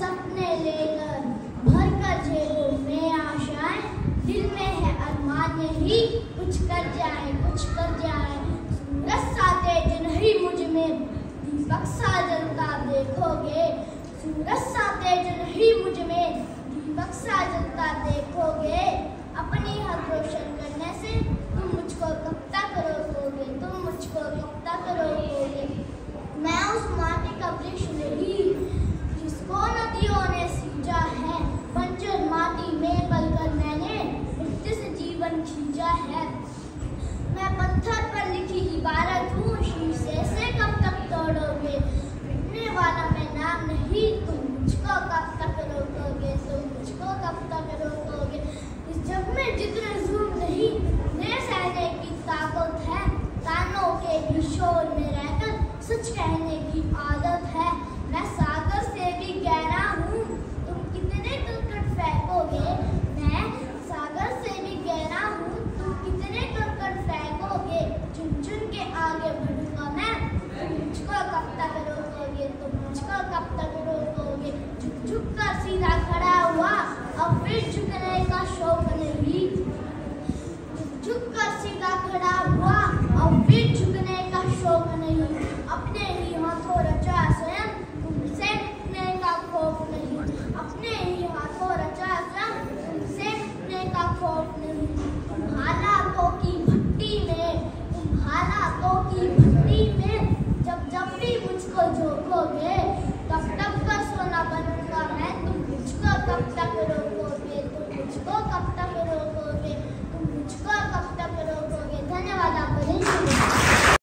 सपने लेकर भर कर जेबों में आशाएं, दिल में है अरमान यही कुछ कर जाए, कुछ कर जाए। सूरज सा तेज नहीं मुझ में, दीपक सा जलता देखोगे। सूरज सा तेज नहीं मुझ में, दीपक सा जलता देखोगे। अपनी हद रोशन करने से तुम मुझको कब तक रोकोगे, तुम मुझको कब तक रोकोगे। मैं उस माटी का वृक्ष नहीं जिसको नदियों ने सींचा है, बंजर माटी में पलकर मैंने मृत्यु से जीवन खींचा है। मैं पत्थर पर लिखी इबारत हूँ, शीशे से कब तक तोड़ोगे। मिटने वाला मैं नाम नहीं,